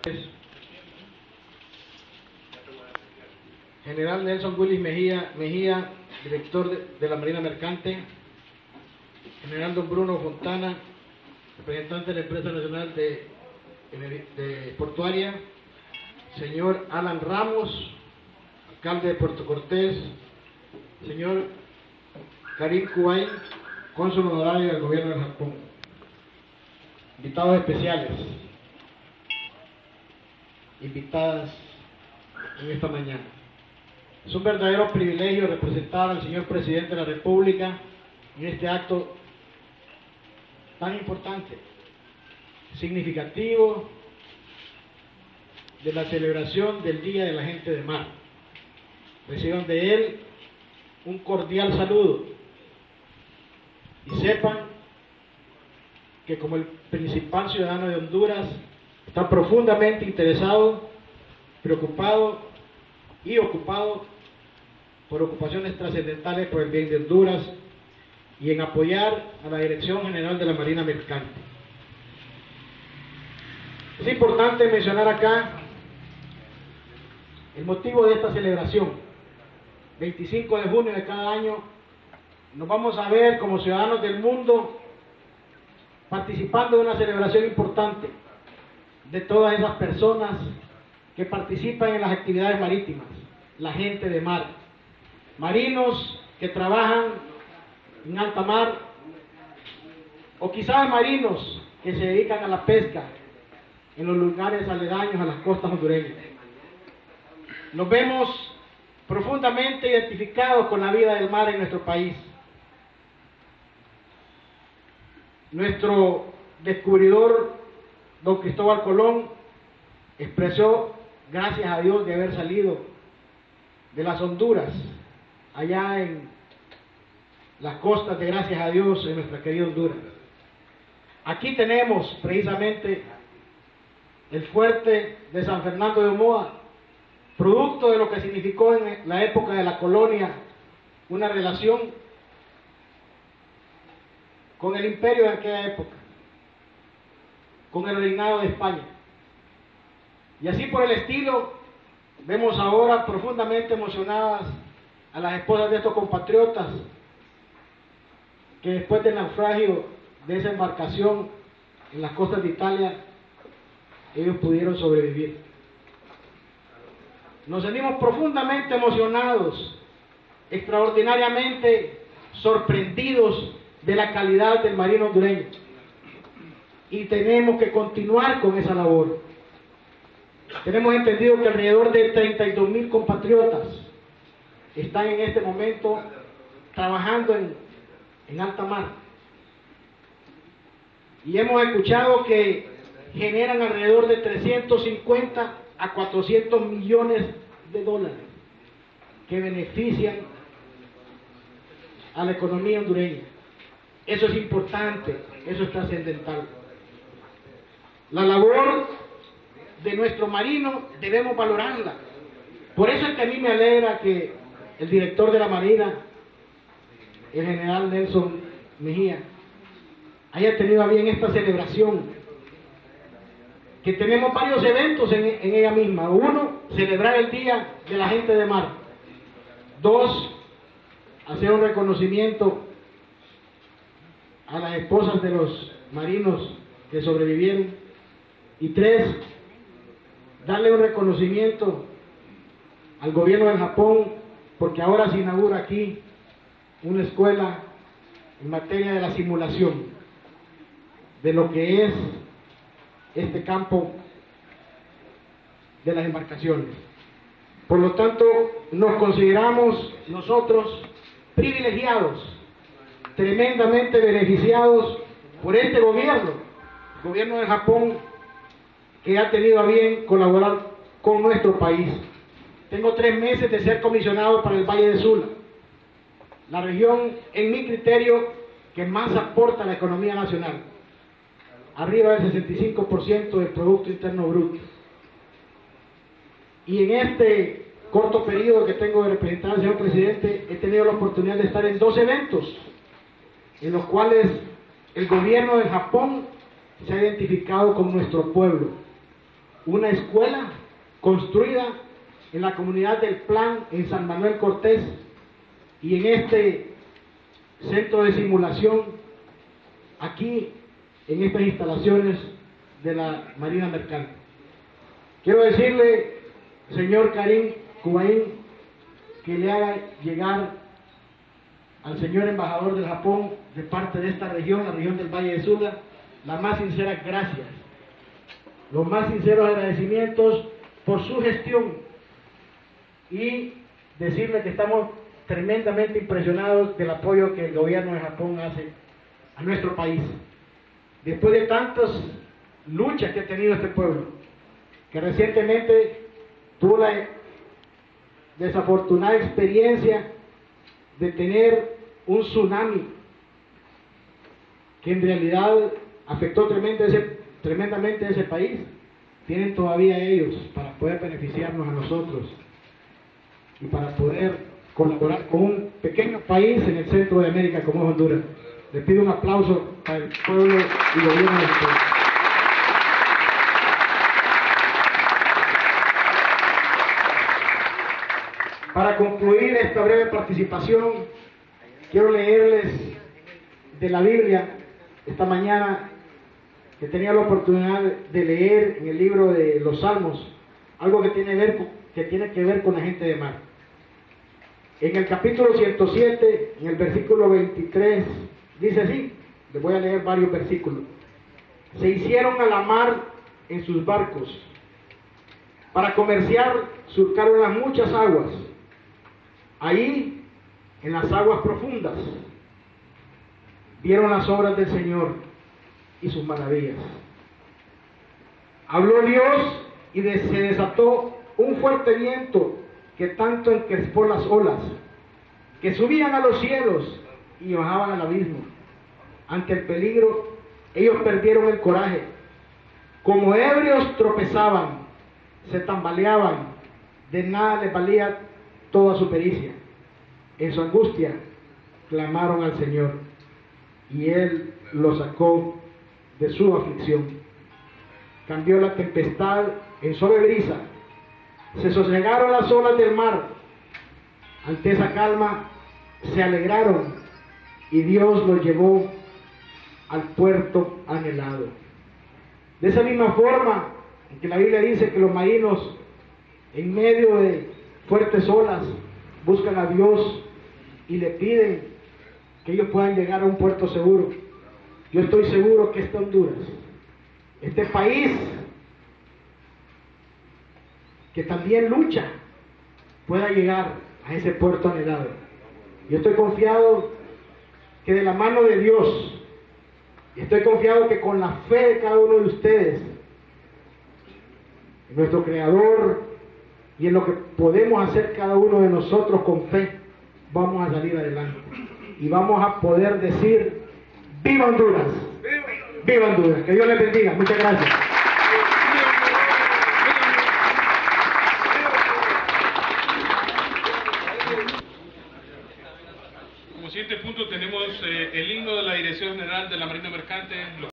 General Nelson Willis Mejía, director de la Marina Mercante. General don Bruno Fontana, representante de la Empresa Nacional de Portuaria. Señor Alan Ramos, alcalde de Puerto Cortés. Señor Karim Kuwait, cónsul honorario del Gobierno del Japón. Invitados especiales, invitadas en esta mañana. Es un verdadero privilegio representar al señor Presidente de la República en este acto tan importante, significativo, de la celebración del Día de la Gente de Mar. Reciban de él un cordial saludo y sepan que como el principal ciudadano de Honduras está profundamente interesado, preocupado y ocupado por ocupaciones trascendentales por el bien de Honduras y en apoyar a la Dirección General de la Marina Mercante. Es importante mencionar acá el motivo de esta celebración. 25 de junio de cada año nos vamos a ver como ciudadanos del mundo participando de una celebración importante de todas esas personas que participan en las actividades marítimas, la gente de mar, marinos que trabajan en alta mar, o quizás marinos que se dedican a la pesca en los lugares aledaños a las costas hondureñas. Nos vemos profundamente identificados con la vida del mar en nuestro país. Nuestro descubridor, don Cristóbal Colón, expresó, gracias a Dios, de haber salido de las Honduras, allá en las costas de, gracias a Dios, en nuestra querida Honduras. Aquí tenemos precisamente el fuerte de San Fernando de Omoa, producto de lo que significó en la época de la colonia una relación con el imperio de aquella época, con el reinado de España. Y así por el estilo, vemos ahora profundamente emocionadas a las esposas de estos compatriotas que después del naufragio de esa embarcación en las costas de Italia, ellos pudieron sobrevivir. Nos sentimos profundamente emocionados, extraordinariamente sorprendidos de la calidad del marino hondureño, y tenemos que continuar con esa labor. Tenemos entendido que alrededor de 32,000 compatriotas están en este momento trabajando en alta mar, y hemos escuchado que generan alrededor de 350 a 400 millones de dólares que benefician a la economía hondureña. Eso es importante, eso es trascendental. La labor de nuestro marino debemos valorarla. Por eso es que a mí me alegra que el director de la Marina, el general Nelson Mejía, haya tenido a bien esta celebración, que tenemos varios eventos en ella misma. Uno, celebrar el Día de la Gente de Mar. Dos, hacer un reconocimiento a las esposas de los marinos que sobrevivieron. Y tres, darle un reconocimiento al gobierno del Japón, porque ahora se inaugura aquí una escuela en materia de la simulación de lo que es este campo de las embarcaciones. Por lo tanto, nos consideramos nosotros privilegiados, tremendamente beneficiados por este gobierno, el gobierno de Japón, que ha tenido a bien colaborar con nuestro país. Tengo 3 meses de ser comisionado para el Valle de Sula, la región, en mi criterio, que más aporta a la economía nacional, arriba del 65% del Producto Interno Bruto. Y en este corto periodo que tengo de representar al señor presidente, he tenido la oportunidad de estar en 2 eventos, en los cuales el gobierno de Japón se ha identificado con nuestro pueblo, una escuela construida en la comunidad del Plan en San Manuel Cortés y en este centro de simulación aquí en estas instalaciones de la Marina Mercante. Quiero decirle, señor Karim Kubain, que le haga llegar al señor embajador del Japón de parte de esta región, la región del Valle de Sula, las más sinceras gracias, los más sinceros agradecimientos por su gestión y decirle que estamos tremendamente impresionados del apoyo que el gobierno de Japón hace a nuestro país. Después de tantas luchas que ha tenido este pueblo, que recientemente tuvo la desafortunada experiencia de tener un tsunami que en realidad afectó tremendamente a ese país, tienen todavía ellos para poder beneficiarnos a nosotros y para poder colaborar con un pequeño país en el centro de América como es Honduras. Les pido un aplauso para el pueblo y gobierno de ustedes. Para concluir esta breve participación, quiero leerles de la Biblia esta mañana, que tenía la oportunidad de leer en el libro de los Salmos, algo que tiene que ver con la gente de mar. En el capítulo 107, en el versículo 23, dice así, les voy a leer varios versículos. Se hicieron a la mar en sus barcos, para comerciar surcaron las muchas aguas. Ahí, en las aguas profundas, vieron las obras del Señor y sus maravillas. Habló Dios y se desató un fuerte viento que tanto encrespó las olas, que subían a los cielos y bajaban al abismo. Ante el peligro, ellos perdieron el coraje. Como ebrios tropezaban, se tambaleaban, de nada les valía toda su pericia. En su angustia clamaron al Señor y Él los sacó de su aflicción. Cambió la tempestad en suave brisa, se sosegaron las olas del mar. Ante esa calma se alegraron y Dios los llevó al puerto anhelado. De esa misma forma en que la Biblia dice que los marinos en medio de fuertes olas buscan a Dios y le piden que ellos puedan llegar a un puerto seguro. Yo estoy seguro que esta Honduras, este país que también lucha, pueda llegar a ese puerto anhelado. Yo estoy confiado que de la mano de Dios, y estoy confiado que con la fe de cada uno de ustedes, en nuestro Creador y en lo que podemos hacer cada uno de nosotros con fe, vamos a salir adelante. Y vamos a poder decir, ¡viva Honduras! ¡Viva Honduras! Que Dios les bendiga. Muchas gracias. Como siguiente punto tenemos el himno de la Dirección General de la Marina Mercante.